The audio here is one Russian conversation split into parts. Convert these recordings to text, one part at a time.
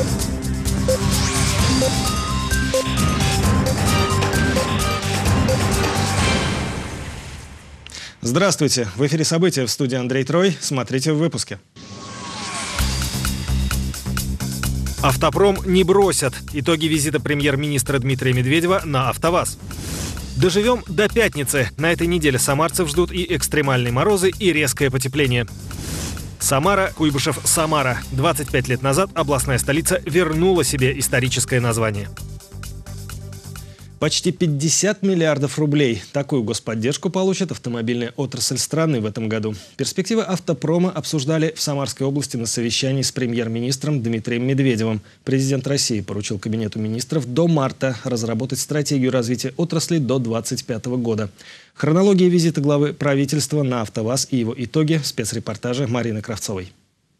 Здравствуйте! В эфире «События», в студии Андрей Трой. Смотрите в выпуске. Автопром не бросят. Итоги визита премьер-министра Дмитрия Медведева на АвтоВАЗ. Доживем до пятницы. На этой неделе самарцев ждут и экстремальные морозы, и резкое потепление. Самара, Куйбышев, Самара. 25 лет назад областная столица вернула себе историческое название. Почти 50 миллиардов рублей. Такую господдержку получит автомобильная отрасль страны в этом году. Перспективы автопрома обсуждали в Самарской области на совещании с премьер-министром Дмитрием Медведевым. Президент России поручил Кабинету министров до марта разработать стратегию развития отрасли до 2025 года. Хронология визита главы правительства на АвтоВАЗ и его итоги в спецрепортаже Марины Кравцовой.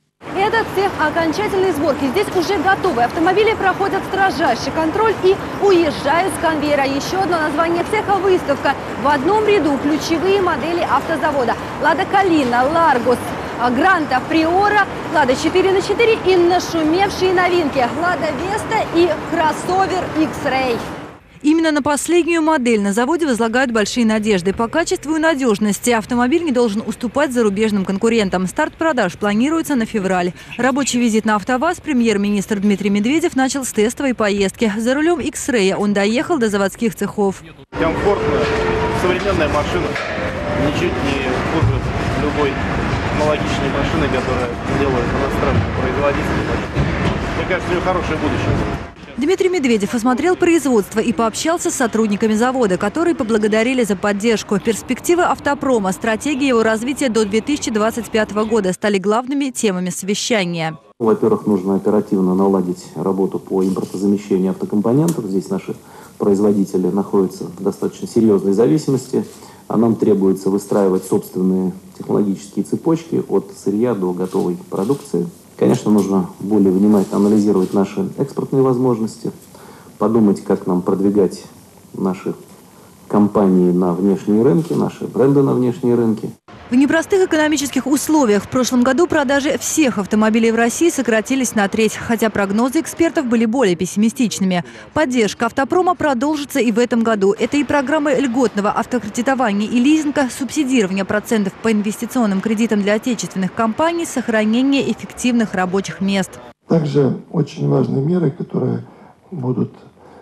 Это цех окончательной сборки. Здесь уже готовы автомобили проходят строжайший контроль и уезжают с конвейера. Еще одно название цеха – выставка. В одном ряду ключевые модели автозавода. Лада Калина, Ларгус, Гранта, Приора, Лада 4х4 и нашумевшие новинки – Лада Веста и кроссовер X-Ray. Именно на последнюю модель на заводе возлагают большие надежды. По качеству и надежности автомобиль не должен уступать зарубежным конкурентам. Старт продаж планируется на февраль. Рабочий визит на АвтоВАЗ премьер-министр Дмитрий Медведев начал с тестовой поездки. За рулем X-Ray он доехал до заводских цехов. Комфортная, современная машина. Ничуть не хуже любой аналогичной машины, которая делают иностранные производители. Мне кажется, у нее хорошее будущее. Дмитрий Медведев осмотрел производство и пообщался с сотрудниками завода, которые поблагодарили за поддержку. Перспективы автопрома, стратегия его развития до 2025 года стали главными темами совещания. Во-первых, нужно оперативно наладить работу по импортозамещению автокомпонентов. Здесь наши производители находятся в достаточно серьезной зависимости, а нам требуется выстраивать собственные технологические цепочки от сырья до готовой продукции. Конечно, нужно более внимательно анализировать наши экспортные возможности, подумать, как нам продвигать наши компании на внешние рынки, наши бренды на внешние рынки. В непростых экономических условиях в прошлом году продажи всех автомобилей в России сократились на треть, хотя прогнозы экспертов были более пессимистичными. Поддержка автопрома продолжится и в этом году. Это и программы льготного автокредитования и лизинга, субсидирование процентов по инвестиционным кредитам для отечественных компаний, сохранение эффективных рабочих мест. Также очень важные меры, которые будут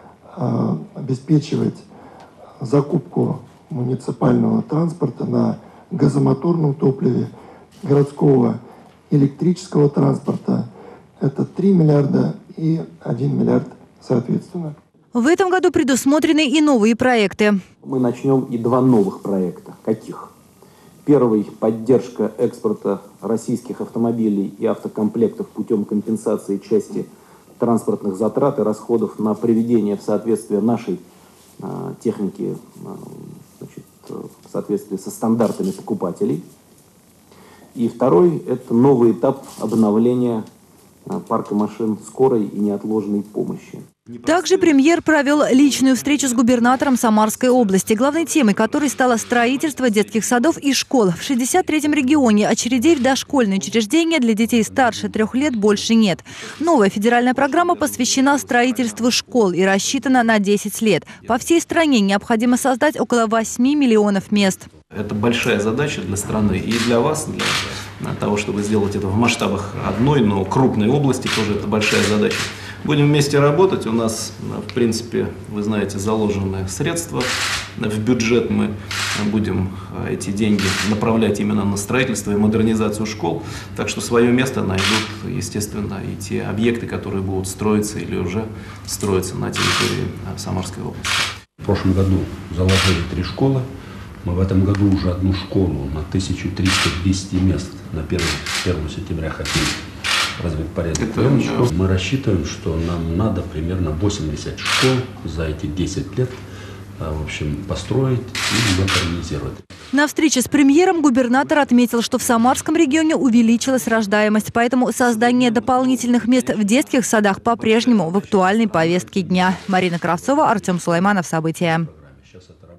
обеспечивать закупку муниципального транспорта на газомоторном топливе, городского электрического транспорта. Это 3 миллиарда и 1 миллиард соответственно. В этом году предусмотрены и новые проекты. Мы начнем и 2 новых проекта. Каких? Первый – поддержка экспорта российских автомобилей и автокомплектов путем компенсации части транспортных затрат и расходов на приведение в соответствие нашей техники, в соответствии со стандартами покупателей. И второй – это новый этап обновления парка машин скорой и неотложной помощи. Также премьер провел личную встречу с губернатором Самарской области, главной темой которой стало строительство детских садов и школ. В 63-м регионе очередей в дошкольные учреждения для детей старше 3 лет больше нет. Новая федеральная программа посвящена строительству школ и рассчитана на 10 лет. По всей стране необходимо создать около 8 миллионов мест. Это большая задача для страны и для вас, для того, чтобы сделать это в масштабах одной, но крупной области, тоже это большая задача. Будем вместе работать. У нас, в принципе, вы знаете, заложены средства в бюджет. Мы будем эти деньги направлять именно на строительство и модернизацию школ. Так что свое место найдут, естественно, и те объекты, которые будут строиться или уже строятся на территории Самарской области. В прошлом году заложили 3 школы. Мы в этом году уже 1 школу на 1300-200 мест на 1 сентября хотим развить порядок. Мы рассчитываем, что нам надо примерно 80 школ за эти 10 лет в общем, построить и модернизировать. На встрече с премьером губернатор отметил, что в Самарском регионе увеличилась рождаемость, поэтому создание дополнительных мест в детских садах по-прежнему в актуальной повестке дня. Марина Кравцова, Артем Сулайманов. События.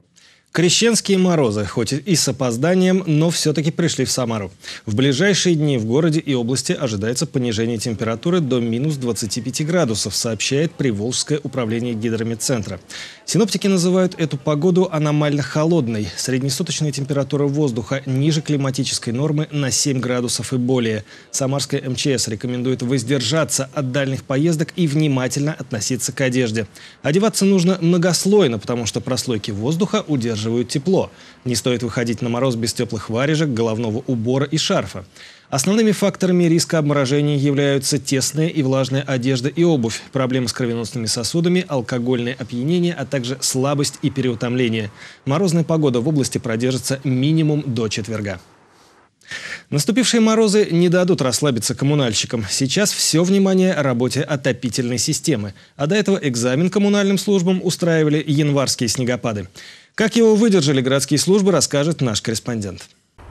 Крещенские морозы, хоть и с опозданием, но все-таки пришли в Самару. В ближайшие дни в городе и области ожидается понижение температуры до минус 25 градусов, сообщает Приволжское управление гидрометцентра. Синоптики называют эту погоду аномально холодной. Среднесуточная температура воздуха ниже климатической нормы на 7 градусов и более. Самарская МЧС рекомендует воздержаться от дальних поездок и внимательно относиться к одежде. Одеваться нужно многослойно, потому что прослойки воздуха удерживают тепло. Не стоит выходить на мороз без теплых варежек, головного убора и шарфа. Основными факторами риска обморожения являются тесная и влажная одежда и обувь, проблемы с кровеносными сосудами, алкогольное опьянение, а также слабость и переутомление. Морозная погода в области продержится минимум до четверга. Наступившие морозы не дадут расслабиться коммунальщикам. Сейчас все внимание работе отопительной системы. А до этого экзамен коммунальным службам устраивали январские снегопады. Как его выдержали городские службы, расскажет наш корреспондент.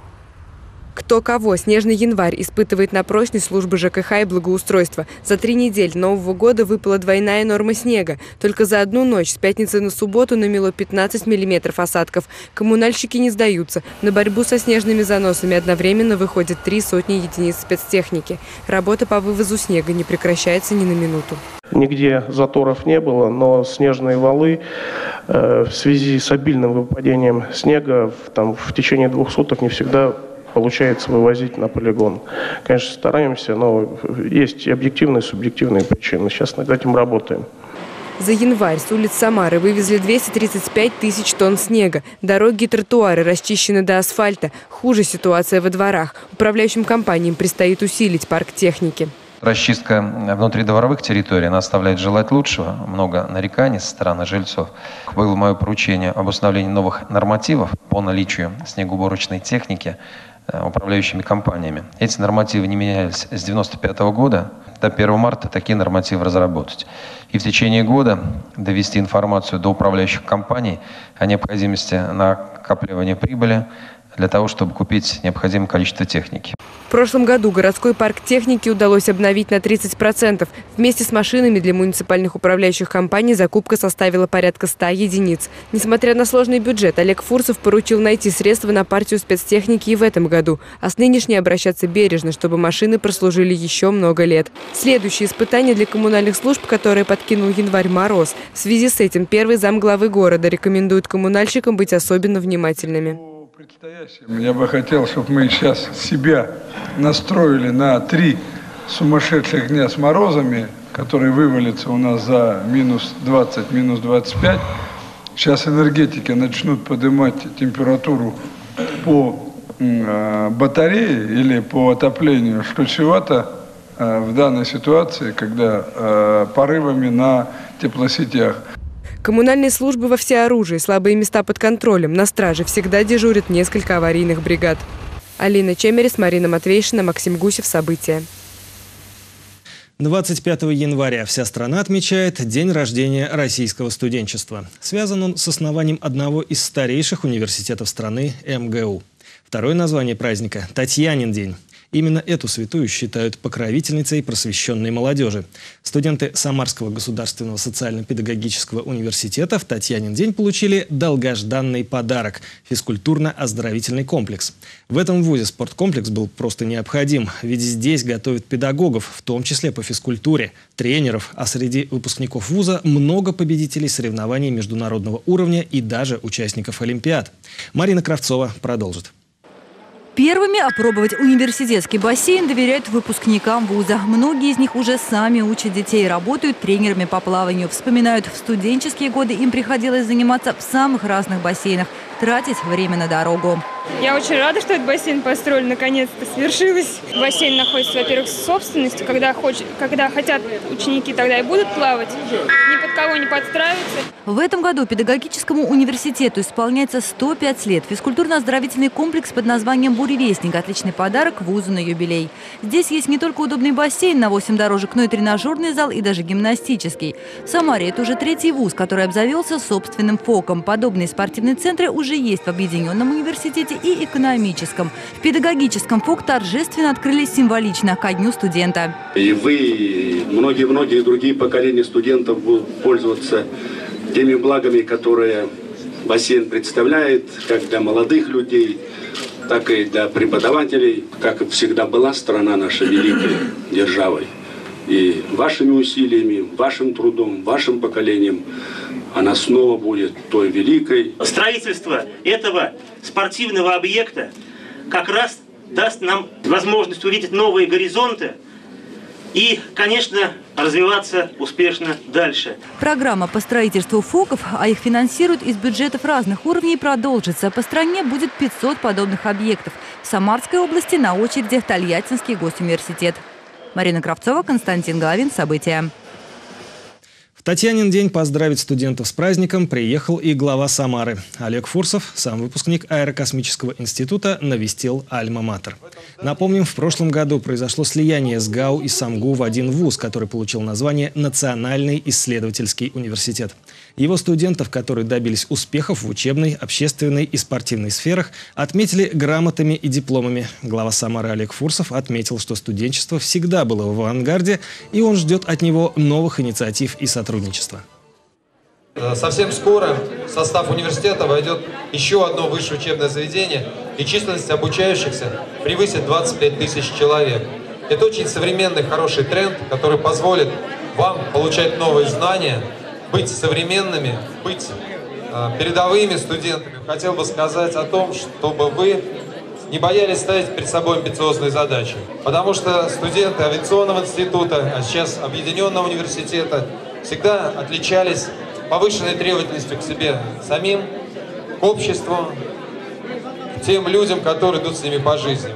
Кто кого снежный январь испытывает на прочность службы ЖКХ и благоустройства. За 3 недели Нового года выпала двойная норма снега. Только за одну ночь с пятницы на субботу намело 15 миллиметров осадков. Коммунальщики не сдаются. На борьбу со снежными заносами одновременно выходят 3 сотни единиц спецтехники. Работа по вывозу снега не прекращается ни на минуту. Нигде заторов не было, но снежные валы в связи с обильным выпадением снега в течение 2 суток не всегда получается вывозить на полигон. Конечно, стараемся, но есть и объективные, и субъективные причины. Сейчас над этим работаем. За январь с улиц Самары вывезли 235 тысяч тонн снега. Дороги и тротуары расчищены до асфальта. Хуже ситуация во дворах. Управляющим компаниям предстоит усилить парк техники. Расчистка внутридворовых территорий, она оставляет желать лучшего. Много нареканий со стороны жильцов. Было мое поручение об установлении новых нормативов по наличию снегоуборочной техники управляющими компаниями. Эти нормативы не менялись с 1995 года. До 1 марта такие нормативы разработать. И в течение года довести информацию до управляющих компаний о необходимости накапливания прибыли для того, чтобы купить необходимое количество техники. В прошлом году городской парк техники удалось обновить на 30%. Вместе с машинами для муниципальных управляющих компаний закупка составила порядка 100 единиц. Несмотря на сложный бюджет, Олег Фурсов поручил найти средства на партию спецтехники и в этом году. А с нынешней обращаться бережно, чтобы машины прослужили еще много лет. Следующее испытание для коммунальных служб, которое подкинул январь мороз. В связи с этим первый замглавы города рекомендует коммунальщикам быть особенно внимательными. Я бы хотел, чтобы мы сейчас себя настроили на 3 сумасшедших дня с морозами, которые вывалятся у нас за минус 20, минус 25. Сейчас энергетики начнут поднимать температуру по батарее или по отоплению, что чего-то в данной ситуации, когда порывами на теплосетях. Коммунальные службы во всеоружии, слабые места под контролем. На страже всегда дежурят несколько аварийных бригад. Алина Чемерис, Марина Матвейшина, Максим Гусев. События. 25 января вся страна отмечает День рождения российского студенчества. Связан он с основанием одного из старейших университетов страны – МГУ. Второе название праздника – Татьянин день. Именно эту святую считают покровительницей просвещенной молодежи. Студенты Самарского государственного социально-педагогического университета в Татьянин день получили долгожданный подарок – физкультурно-оздоровительный комплекс. В этом вузе спорткомплекс был просто необходим, ведь здесь готовят педагогов, в том числе по физкультуре, тренеров, а среди выпускников вуза много победителей соревнований международного уровня и даже участников Олимпиад. Марина Кравцова продолжит. Первыми опробовать университетский бассейн доверяют выпускникам вуза. Многие из них уже сами учат детей, работают тренерами по плаванию. Вспоминают, в студенческие годы им приходилось заниматься в самых разных бассейнах, тратить время на дорогу. Я очень рада, что этот бассейн построили, наконец-то свершилось. Бассейн находится, во-первых, в собственности, когда хотят ученики, тогда и будут плавать, ни под кого не подстраиваться. В этом году педагогическому университету исполняется 105 лет. Физкультурно-оздоровительный комплекс под названием «Буревестник» – отличный подарок вузу на юбилей. Здесь есть не только удобный бассейн на 8 дорожек, но и тренажерный зал, и даже гимнастический. В Самаре это уже 3-й вуз, который обзавелся собственным ФОКом. Подобные спортивные центры уже есть в Объединенном университете и экономическом. В педагогическом ФОК торжественно открылись символично ко Дню студента. И вы, и многие другие поколения студентов будут пользоваться теми благами, которые бассейн представляет как для молодых людей, так и для преподавателей. Как всегда была страна наша великой державой. И вашими усилиями, вашим трудом, вашим поколением она снова будет той великой. Строительство этого спортивного объекта как раз даст нам возможность увидеть новые горизонты и, конечно, развиваться успешно дальше. Программа по строительству ФОКов, а их финансируют из бюджетов разных уровней, продолжится. По стране будет 500 подобных объектов. В Самарской области на очереди Тольяттинский госуниверситет. Марина Кравцова, Константин Головин. События. В Татьянин день поздравить студентов с праздником приехал и глава Самары. Олег Фурсов, сам выпускник Аэрокосмического института, навестил Альма-Матер. Напомним, в прошлом году произошло слияние СГАУ и СамГУ в один вуз, который получил название Национальный исследовательский университет. Его студентов, которые добились успехов в учебной, общественной и спортивной сферах, отметили грамотами и дипломами. Глава Самары Олег Фурсов отметил, что студенчество всегда было в авангарде, и он ждет от него новых инициатив и сотрудничества. Совсем скоро в состав университета войдет еще одно высшее учебное заведение, и численность обучающихся превысит 25 тысяч человек. Это очень современный, хороший тренд, который позволит вам получать новые знания, быть современными, быть передовыми студентами. Хотел бы сказать о том, чтобы вы не боялись ставить перед собой амбициозные задачи. Потому что студенты авиационного института, а сейчас Объединенного университета, всегда отличались повышенной требовательностью к себе самим, к обществу, к тем людям, которые идут с ними по жизни.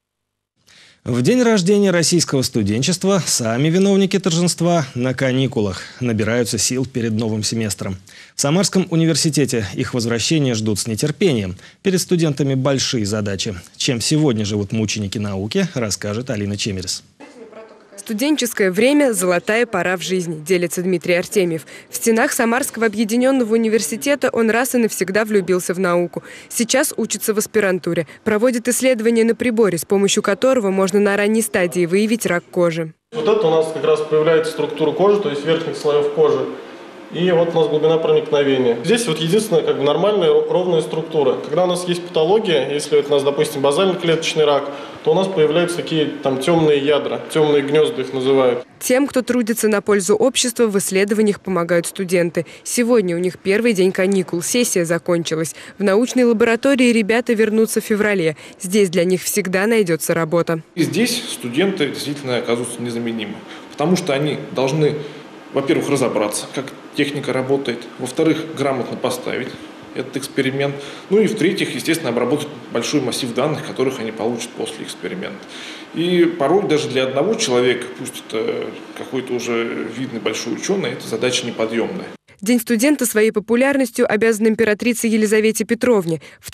В день рождения российского студенчества сами виновники торжества на каникулах набираются сил перед новым семестром. В Самарском университете их возвращение ждут с нетерпением. Перед студентами большие задачи. Чем сегодня живут мученики науки, расскажет Алина Чемерис. Студенческое время – золотая пора в жизни, делится Дмитрий Артемьев. В стенах Самарского объединенного университета он раз и навсегда влюбился в науку. Сейчас учится в аспирантуре. Проводит исследования на приборе, с помощью которого можно на ранней стадии выявить рак кожи. Вот это у нас как раз появляется структура кожи, то есть верхних слоев кожи. И вот у нас глубина проникновения. Здесь вот единственная нормальная ровная структура. Когда у нас есть патология, если это у нас, допустим, базально-клеточный рак, то у нас появляются такие темные ядра, темные гнезда их называют. Тем, кто трудится на пользу общества, в исследованиях помогают студенты. Сегодня у них первый день каникул, сессия закончилась. В научной лаборатории ребята вернутся в феврале. Здесь для них всегда найдется работа. И здесь студенты действительно оказываются незаменимы, потому что они должны, во-первых, разобраться, как техника работает, во-вторых, грамотно поставить этот эксперимент, ну и в-третьих, естественно, обработать большой массив данных, которых они получат после эксперимента. И порой даже для одного человека, пусть это какой-то уже видный большой ученый, эта задача неподъемная. День студента своей популярностью обязан императрице Елизавете Петровне. В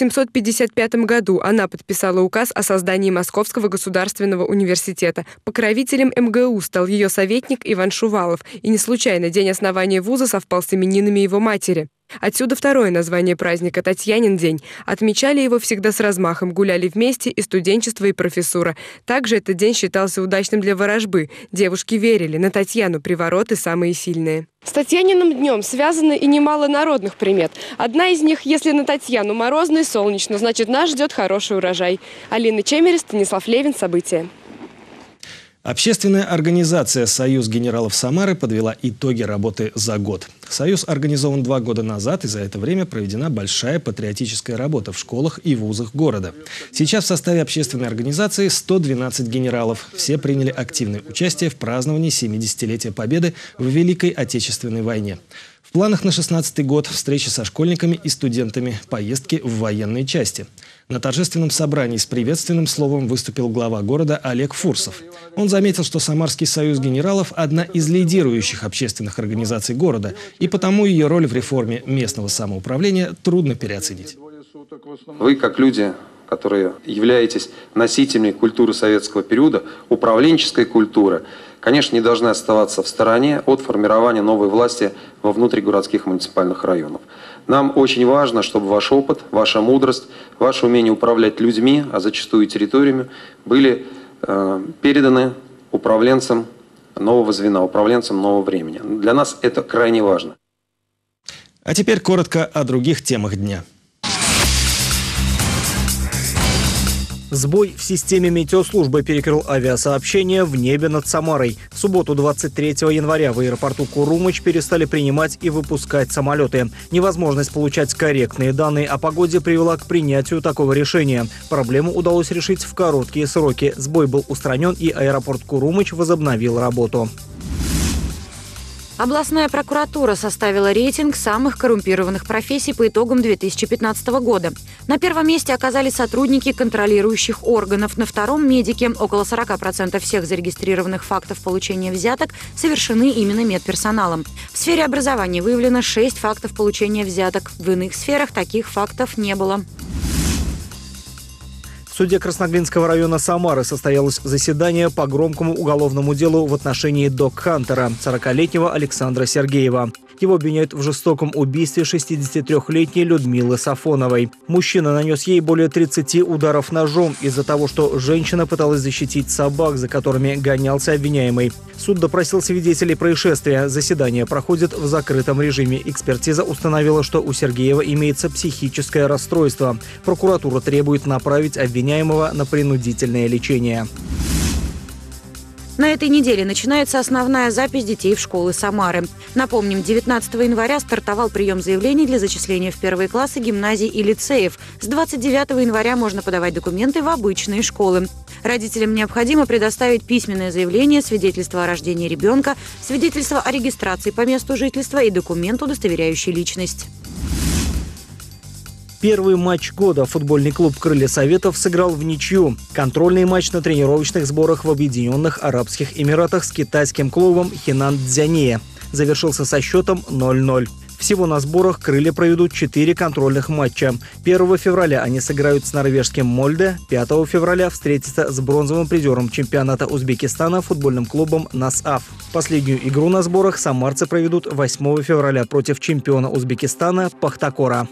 1755 году она подписала указ о создании Московского государственного университета. Покровителем МГУ стал ее советник Иван Шувалов. И не случайно день основания вуза совпал с именинами его матери. Отсюда второе название праздника – Татьянин день. Отмечали его всегда с размахом, гуляли вместе и студенчество, и профессура. Также этот день считался удачным для ворожбы. Девушки верили, на Татьяну привороты самые сильные. С Татьяниным днем связаны и немало народных примет. Одна из них, если на Татьяну морозно и солнечно, значит нас ждет хороший урожай. Алина Чемерис, Станислав Левин. События. Общественная организация «Союз генералов Самары» подвела итоги работы за год. Союз организован 2 года назад, и за это время проведена большая патриотическая работа в школах и вузах города. Сейчас в составе общественной организации 112 генералов. Все приняли активное участие в праздновании 70-летия Победы в Великой Отечественной войне. В планах на 2016 год встречи со школьниками и студентами, поездки в военные части. На торжественном собрании с приветственным словом выступил глава города Олег Фурсов. Он заметил, что Самарский союз генералов – одна из лидирующих общественных организаций города, и потому ее роль в реформе местного самоуправления трудно переоценить. Вы, как люди, которые являетесь носителями культуры советского периода, управленческой культуры, конечно, не должны оставаться в стороне от формирования новой власти во внутригородских муниципальных районах. Нам очень важно, чтобы ваш опыт, ваша мудрость, ваше умение управлять людьми, а зачастую и территориями, были переданы управленцам нового звена, управленцам нового времени. Для нас это крайне важно. А теперь коротко о других темах дня. Сбой в системе метеослужбы перекрыл авиасообщение в небе над Самарой. В субботу 23 января в аэропорту Курумыч перестали принимать и выпускать самолеты. Невозможность получать корректные данные о погоде привела к принятию такого решения. Проблему удалось решить в короткие сроки. Сбой был устранен, и аэропорт Курумыч возобновил работу. Областная прокуратура составила рейтинг самых коррумпированных профессий по итогам 2015 года. На первом месте оказались сотрудники контролирующих органов. На втором – медики. Около 40% всех зарегистрированных фактов получения взяток совершены именно медперсоналом. В сфере образования выявлено 6 фактов получения взяток. В иных сферах таких фактов не было. В суде Красноглинского района Самары состоялось заседание по громкому уголовному делу в отношении док-хантера, 40-летнего Александра Сергеева. Его обвиняют в жестоком убийстве 63-летней Людмилы Сафоновой. Мужчина нанес ей более 30 ударов ножом из-за того, что женщина пыталась защитить собак, за которыми гонялся обвиняемый. Суд допросил свидетелей происшествия. Заседание проходит в закрытом режиме. Экспертиза установила, что у Сергеева имеется психическое расстройство. Прокуратура требует направить обвиняемого на принудительное лечение. На этой неделе начинается основная запись детей в школы Самары. Напомним, 19 января стартовал прием заявлений для зачисления в первые классы гимназий и лицеев. С 29 января можно подавать документы в обычные школы. Родителям необходимо предоставить письменное заявление, свидетельство о рождении ребенка, свидетельство о регистрации по месту жительства и документ, удостоверяющий личность. Первый матч года футбольный клуб «Крылья Советов» сыграл в ничью. Контрольный матч на тренировочных сборах в Объединенных Арабских Эмиратах с китайским клубом «Хинан Цзянье» завершился со счетом 0-0. Всего на сборах «Крылья» проведут 4 контрольных матча. 1 февраля они сыграют с норвежским «Мольде», 5 февраля встретятся с бронзовым призером чемпионата Узбекистана футбольным клубом «Насаф». Последнюю игру на сборах самарцы проведут 8 февраля против чемпиона Узбекистана «Пахтакора».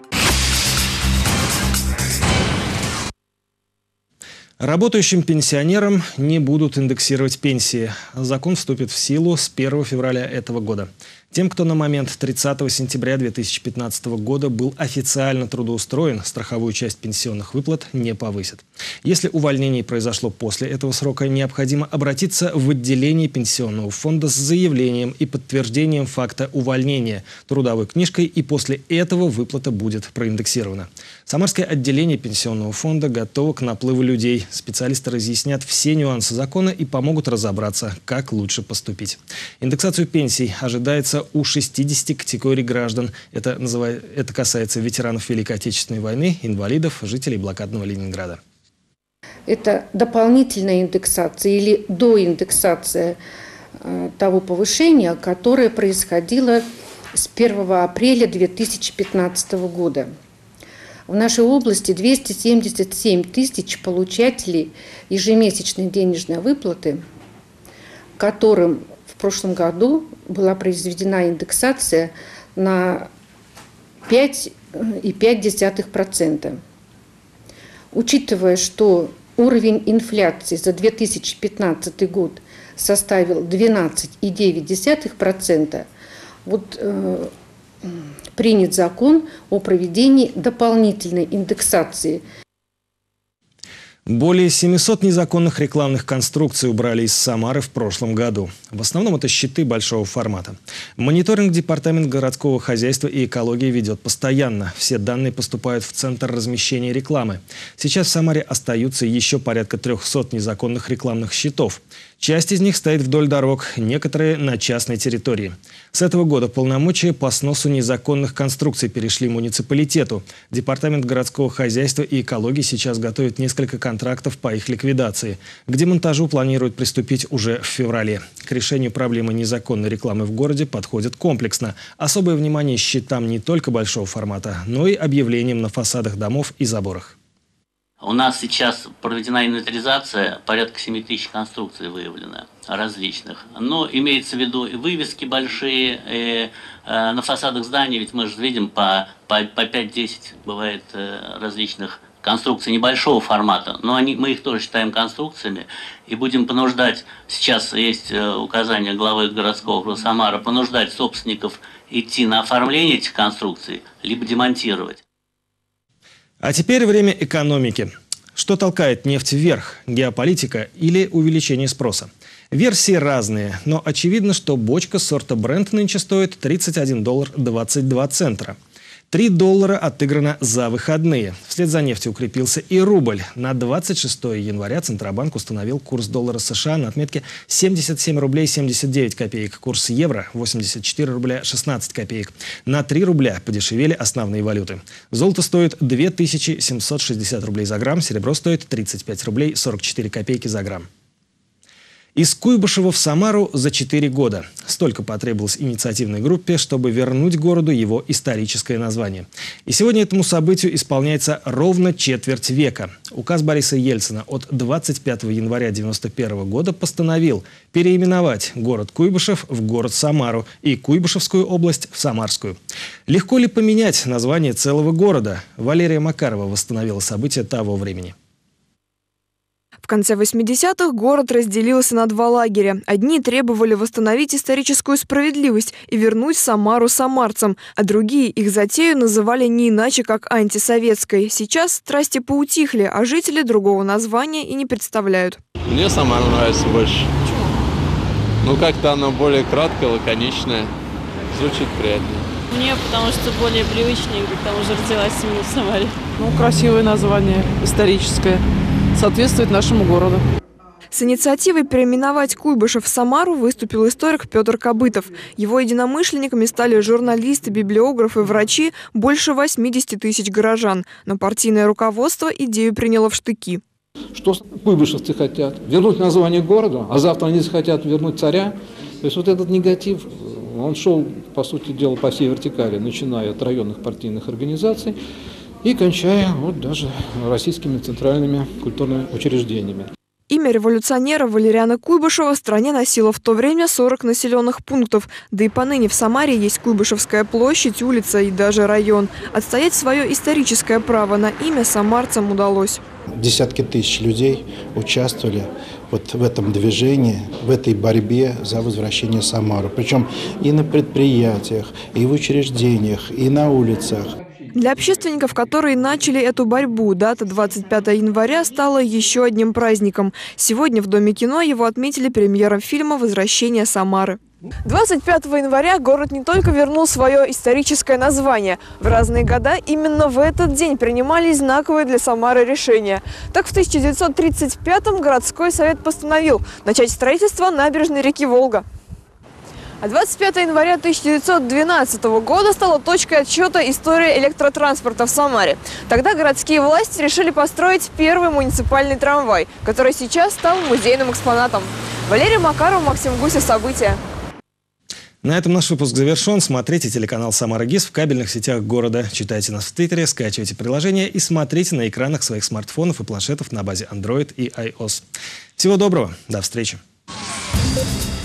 Работающим пенсионерам не будут индексировать пенсии. Закон вступит в силу с 1 февраля этого года. Тем, кто на момент 30 сентября 2015 года был официально трудоустроен, страховую часть пенсионных выплат не повысят. Если увольнение произошло после этого срока, необходимо обратиться в отделение пенсионного фонда с заявлением и подтверждением факта увольнения, трудовой книжкой, и после этого выплата будет проиндексирована. Самарское отделение пенсионного фонда готово к наплыву людей. Специалисты разъяснят все нюансы закона и помогут разобраться, как лучше поступить. Индексацию пенсий ожидается у 60 категорий граждан. Это касается ветеранов Великой Отечественной войны, инвалидов, жителей блокадного Ленинграда. Это дополнительная индексация или доиндексация того повышения, которое происходило с 1 апреля 2015 года. В нашей области 277 тысяч получателей ежемесячной денежной выплаты, которым в прошлом году была произведена индексация на 5,5%. Учитывая, что уровень инфляции за 2015 год составил 12,9%, принят закон о проведении дополнительной индексации. Более 700 незаконных рекламных конструкций убрали из Самары в прошлом году. В основном это щиты большого формата. Мониторинг Департамент городского хозяйства и экологии ведет постоянно. Все данные поступают в Центр размещения рекламы. Сейчас в Самаре остаются еще порядка 300 незаконных рекламных щитов. Часть из них стоит вдоль дорог, некоторые на частной территории. С этого года полномочия по сносу незаконных конструкций перешли муниципалитету. Департамент городского хозяйства и экологии сейчас готовит несколько контрактов по их ликвидации. К демонтажу планируют приступить уже в феврале. К решению проблемы незаконной рекламы в городе подходят комплексно. Особое внимание щитам не только большого формата, но и объявлениям на фасадах домов и заборах. У нас сейчас проведена инвентаризация, порядка 7 тысяч конструкций выявлено различных. Но имеется в виду и вывески большие, на фасадах зданий, ведь мы же видим по 5-10 бывает различных конструкции небольшого формата, но мы их тоже считаем конструкциями, и будем понуждать, сейчас есть указание главы городского округа Самара, понуждать собственников идти на оформление этих конструкций, либо демонтировать. А теперь время экономики. Что толкает нефть вверх? Геополитика или увеличение спроса? Версии разные, но очевидно, что бочка сорта Brent нынче стоит $31.22. $3 отыграно за выходные. Вслед за нефтью укрепился и рубль. На 26 января Центробанк установил курс доллара США на отметке 77 рублей 79 копеек. Курс евро 84 рубля 16 копеек. На 3 рубля подешевели основные валюты. Золото стоит 2760 рублей за грамм, серебро стоит 35 рублей 44 копейки за грамм. Из Куйбышева в Самару за 4 года. Столько потребовалось инициативной группе, чтобы вернуть городу его историческое название. И сегодня этому событию исполняется ровно четверть века. Указ Бориса Ельцина от 25 января 1991 года постановил переименовать город Куйбышев в город Самару и Куйбышевскую область в Самарскую. Легко ли поменять название целого города? Валерия Макарова восстановила события того времени. В конце 80-х город разделился на два лагеря. Одни требовали восстановить историческую справедливость и вернуть Самару самарцам, а другие их затею называли не иначе, как антисоветской. Сейчас страсти поутихли, а жители другого названия и не представляют. Мне Самара нравится больше. Ну, как-то оно более краткое, лаконичное. Звучит приятнее. Мне потому что более привычнее, к тому же родилась именно в Самаре. Ну, красивое название, историческое. Соответствует нашему городу. С инициативой переименовать Куйбышев в Самару выступил историк Петр Кобытов. Его единомышленниками стали журналисты, библиографы, врачи, больше 80 тысяч горожан. Но партийное руководство идею приняло в штыки. Что куйбышевцы хотят? Вернуть название города, а завтра они захотят вернуть царя. То есть вот этот негатив, он шел, по сути дела, по всей вертикали, начиная от районных партийных организаций и кончая вот даже российскими центральными культурными учреждениями. Имя революционера Валериана Куйбышева в стране носило в то время 40 населенных пунктов. Да и поныне в Самаре есть Куйбышевская площадь, улица и даже район. Отстоять свое историческое право на имя самарцам удалось. Десятки тысяч людей участвовали вот в этом движении, в этой борьбе за возвращение Самары. Причем и на предприятиях, и в учреждениях, и на улицах. Для общественников, которые начали эту борьбу, дата 25 января стала еще одним праздником. Сегодня в Доме кино его отметили премьером фильма «Возвращение Самары». 25 января город не только вернул свое историческое название. В разные года именно в этот день принимались знаковые для Самары решения. Так в 1935-м городской совет постановил начать строительство набережной реки Волга. А 25 января 1912 года стала точкой отсчета истории электротранспорта в Самаре. Тогда городские власти решили построить первый муниципальный трамвай, который сейчас стал музейным экспонатом. Валерия Макарова, Максим Гусев. События. На этом наш выпуск завершен. Смотрите телеканал «Самара ГИС» в кабельных сетях города. Читайте нас в Твиттере, скачивайте приложение и смотрите на экранах своих смартфонов и планшетов на базе Android и iOS. Всего доброго. До встречи.